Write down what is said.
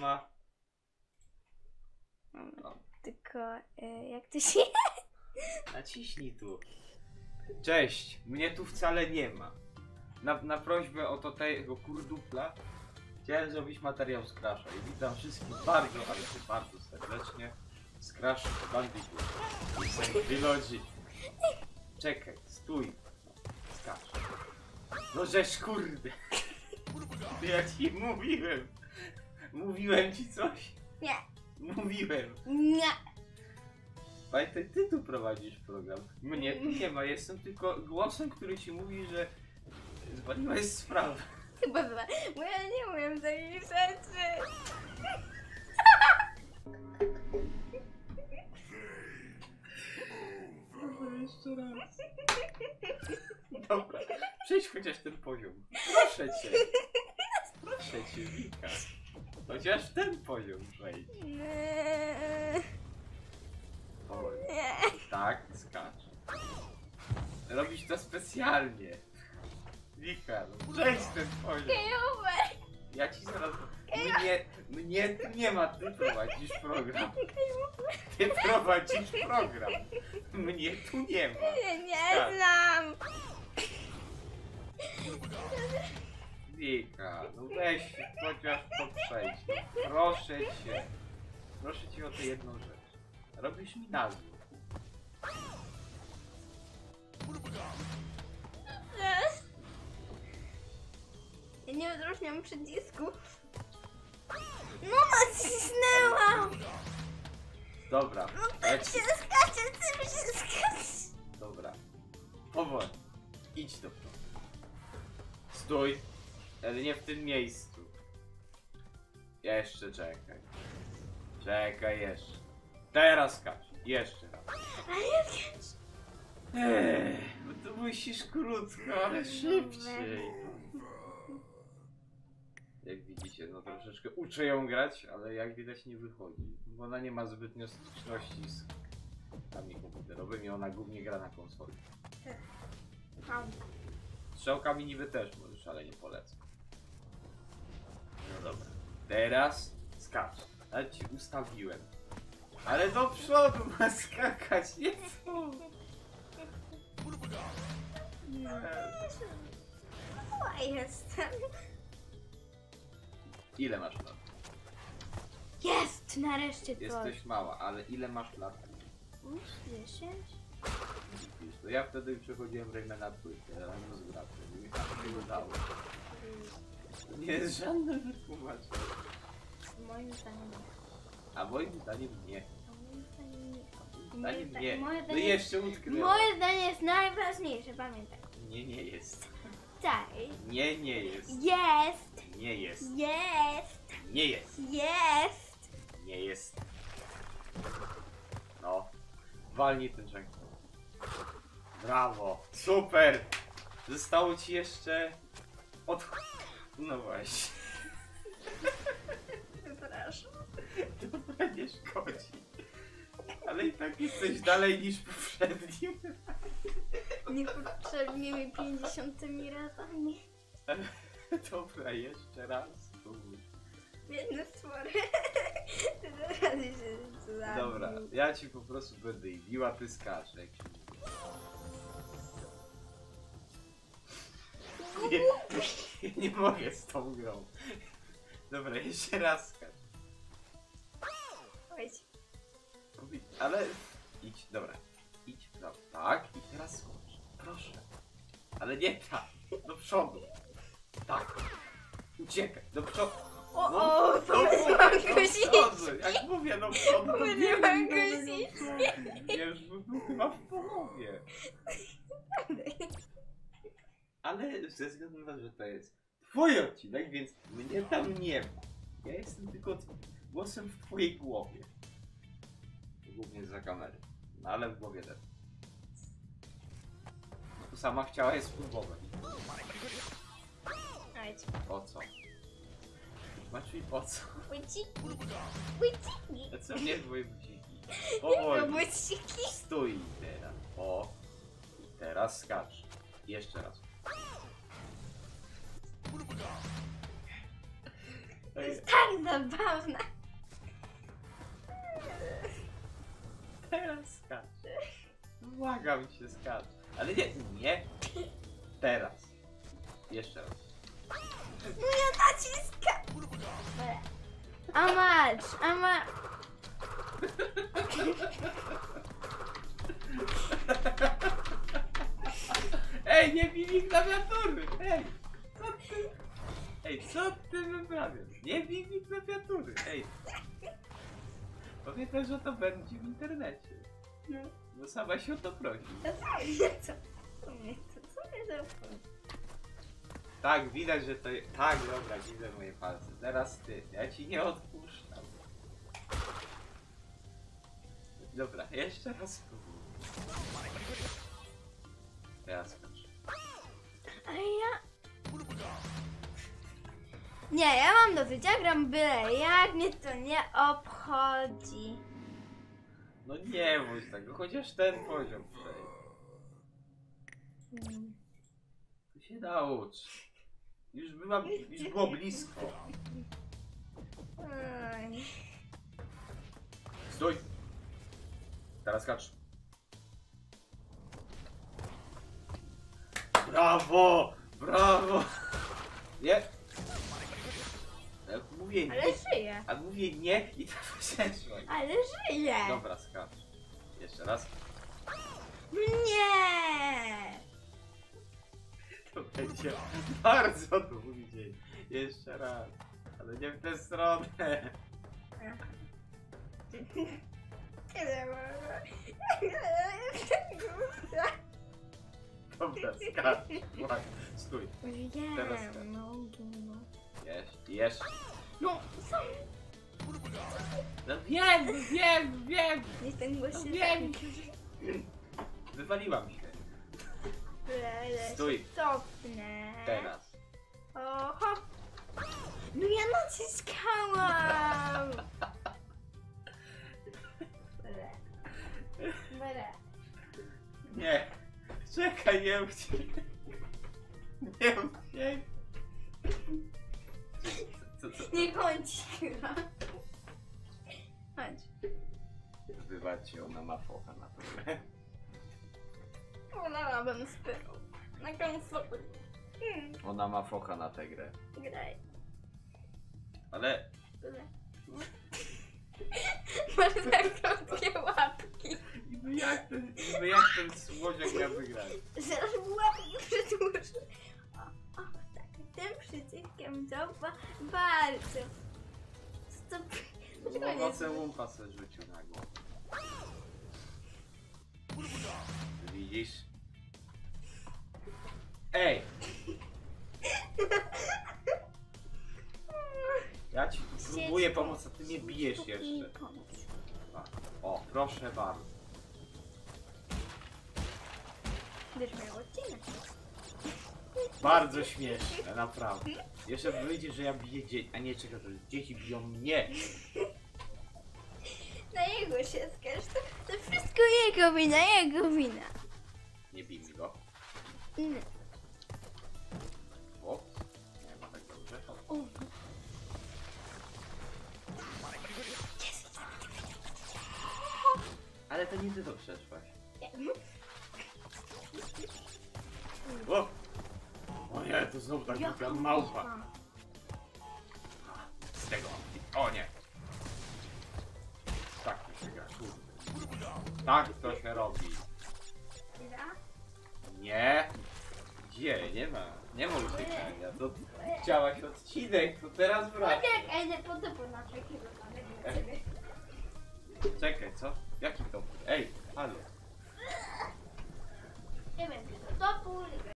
ma. No. Tylko jak to się... Naciśnij tu. Cześć, mnie tu wcale nie ma. Na prośbę o to tego kurdupla chciałem zrobić materiał z Crasha i witam wszystkich bardzo, ale to bardzo serdecznie z Crash Bandicoot i Trilogy. Czekaj, stój. Skacz. No żeż kurde. Ja ci mówiłem. Mówiłem ci coś? Nie. Mówiłem. Nie. Pamiętaj, ty tu prowadzisz program. Mnie tu nie ma, jestem tylko głosem, który ci mówi, że zwaliłeś sprawę. Chyba dwa. Bo ja nie umiem takich rzeczy. Dobra, jeszcze raz. Dobra, przejdź chociaż ten poziom. Proszę cię. Proszę cię, Wika. Chociaż ten poziom przejdź. Nie. Tak, skacz. Robisz to specjalnie. Wika, no przejdź ten poziom. Kejówek. Ja ci zaraz... Mnie tu nie ma, ty prowadzisz program. Ty prowadzisz program. Mnie tu nie ma. Ja nie znam. Wika, no weź chociaż to przejdź. Proszę cię. Proszę cię o tę jedną rzecz. Robisz mi nazwę. Ja nie odróżniam przycisku. No nacisnęłam. Dobra. No tak się skacze, tym się skacze. Dobra. Powoli. Idź do przodu. Stój. Ale nie w tym miejscu. Jeszcze czekaj. Czekaj jeszcze. Teraz skacz. Jeszcze raz. Ale ja wiem. Bo to musisz krótko, ale szybciej. Jak widzicie, no troszeczkę uczę ją grać, ale jak widać nie wychodzi. Bo ona nie ma zbytnio styczności z grami komputerowymi, ona głównie gra na konsoli. Strzałkami niby też możesz, ale nie polecam. No dobra. Teraz skacz. Ale ci ustawiłem. Ale do przodu ma skakać, nie tu. Mała jestem. Ile masz lat? Jest! Nareszcie to. Jesteś mała, ale ile masz lat? 10? Widzisz, to ja wtedy przechodziłem Raymana płytę razem z bratem i mi tak się udało. To nie jest żadne wytłumaczenie. Moim zdaniem nie. A moim zdaniem nie. Moim zdaniem nie. Zdaniem nie. Moje No zdanie- jeszcze utknęło. Moje zdanie jest najważniejsze, pamiętaj. Nie, nie jest. Tak. Nie, nie jest. Jest! Nie jest. Jest! Nie jest. Jest! Nie jest. No. Walnij ten dźwięk. Brawo. Super. Zostało ci jeszcze... No właśnie. Przepraszam. Dobra, nie szkodzi. Ale i tak jesteś dalej niż poprzednim. Niepotrzebnymi 50 razami. Dobra, jeszcze raz. Biedny stwory. Ty teraz się zabił. Dobra, ja ci po prostu będę i biła, ty skacz. Jak się mówi. Nie mogę z tą grą. Dobra, jeszcze raz skacz. Chodź. Ale idź, dobra. Idź, no, tak. I teraz skocz. Proszę. Ale nie tak. Do przodu. Tak. Uciekaj. Do przodu. O, do pomyliłam przodu. guziczki. Jak mówię do przodu, to Pomyliłam biegnie guziczki. do przodu. Ja już był chyba w połowie. Ale ze względu na to, że to jest twój odcinek, więc mnie tam nie ma. Ja jestem tylko głosem w twojej głowie. Głównie za kamery. No ale w głowie też. No, sama chciała je spróbować. Chodź. Po co? Znaczy i po co? Buciki. Buciki. A co mnie twoje buciki? No Powoli. buciki. Stój teraz. O. I teraz skacz. Jeszcze raz. To jest tak zabawne. Teraz skacz. Błagam cię, skacz. Ale nie. Teraz. Jeszcze raz. No ja naciskam. A masz. Ej, nie bij mi klawiatury! Co ty wyprawiasz? Nie bij mi klawiatury! Ej! Pamiętaj, że to będzie w internecie. No. Bo sama się o to prosi. Co mnie za Tak, widać, że to jest... Tak, dobra, widzę moje palce. Teraz ty. Ja ci nie odpuszczam. Dobra, jeszcze raz spróbuj. Teraz skocz. A ja... Nie, ja mam dosyć, ja gram byle jak, mnie to nie obchodzi. No nie bądź tego, chociaż ten poziom tutaj. Tu się naucz. Już było blisko. Oj. Stój! Teraz skacz. Brawo! Brawo! Nie! Jak mówię nie, Ale żyję, a mówię nie i to przeszłaś. ale żyję. Dobra, skacz. Jeszcze raz. Nie! To będzie bardzo długi dzień. Jeszcze raz. Ale nie w tę stronę. Dobra, skacz. Uwaga. Stój. Teraz skacz. Jeszcze. No, co? No wiem. Jestem No głośny. wiem. Wywaliłam się. Stój. Cofnę. Teraz. Oho. No ja naciskałam. Nie. Czekaj, nie uciekaj. Nie uciekaj. Co? Nie chodź chyba. Chodź. Wybaczcie, ona ma focha na to. Wolałabym z pyrą. Na konsoli. Ona ma focha na tę grę. Graj. Ale Masz za krótkie łapki. niby jak ten słodziak miał wygrać? Zaraz łapki przedłużę. O, tak. Tym przyciskiem działa bardzo. Stop. No nocę łumpa se rzucił na głowę. Widzisz? Ej! Ja ci tu próbuję pomóc, a ty mnie bijesz jeszcze. O, proszę bardzo. Wiesz, miał odcinek. Bardzo śmieszne, naprawdę. Jeszcze wyjdzie, że ja biję dzieci, a nie czekaj, to dzieci biją mnie. Na jego się skarż. To wszystko jego wina, Nie bijmy go. Nie. O, nie ma tak dobrze. O. Ale to nie ty to przeszłaś. O! O nie, to znowu tak głupia małpa. Z tego. O nie. Tak to się gra, kurde. Tak to się robi. Nie. Gdzie? Nie ma. Nie ma uciekania. To chciałaś odcinek, to teraz wracaj. Poczekaj, nie po to na takiego dla ciebie. Czekaj, co? Jaki to? Ej, halo. Nie wiem, czy to topór,